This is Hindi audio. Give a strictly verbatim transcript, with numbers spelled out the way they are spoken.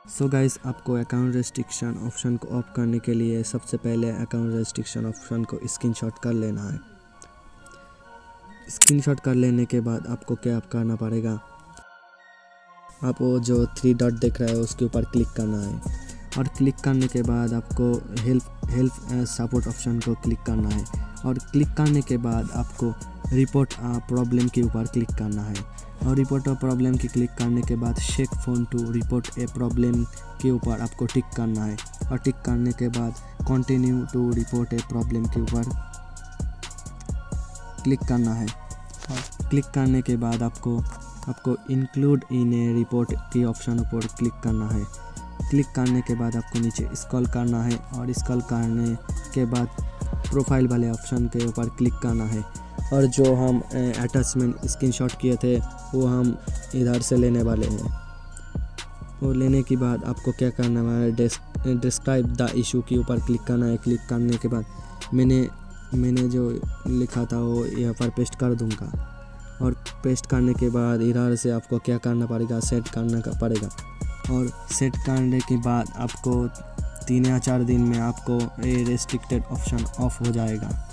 सो गाइस, आपको अकाउंट रेस्ट्रिक्शन ऑप्शन को ऑफ करने के लिए सबसे पहले अकाउंट रेस्ट्रिक्शन ऑप्शन को स्क्रीनशॉट कर लेना है। स्क्रीनशॉट कर लेने के बाद आपको क्या करना पड़ेगा, आप वो जो थ्री डॉट देख रहे हो उसके ऊपर क्लिक करना है और क्लिक करने के बाद आपको हेल्प हेल्प सपोर्ट ऑप्शन को क्लिक करना है और क्लिक करने के बाद आपको रिपोर्ट प्रॉब्लम के ऊपर क्लिक करना है और रिपोर्ट प्रॉब्लम की क्लिक करने के बाद shake phone to report a problem के ऊपर आपको टिक करना है और टिक करने के बाद continue to report a problem के ऊपर क्लिक करना है और क्लिक करने के बाद आपको आपको इंक्लूड इन ए रिपोर्ट की ऑप्शन ऊपर क्लिक करना है। क्लिक करने के बाद आपको नीचे स्क्रॉल करना है और स्क्रॉल करने के बाद प्रोफाइल वाले ऑप्शन के ऊपर क्लिक करना है और जो हम अटैचमेंट स्क्रीनशॉट किए थे वो हम इधर से लेने वाले हैं। वो लेने के बाद आपको क्या करना है, डिस्क्राइब द इशू के ऊपर क्लिक करना है। क्लिक करने के बाद मैंने मैंने जो लिखा था वो यहाँ पर पेस्ट कर दूँगा और पेस्ट करने के बाद इधर से आपको क्या करना पड़ेगा, सेट करना का पड़ेगा और सेट करने के बाद आपको तीन या चार दिन में आपको ये रेस्ट्रिक्टेड ऑप्शन ऑफ हो जाएगा।